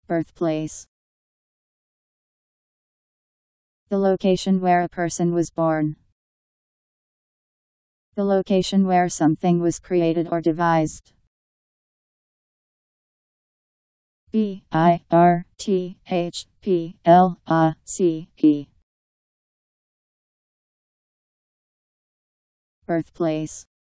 Birthplace. The location where a person was born. The location where something was created or devised. Birthplace. Birthplace.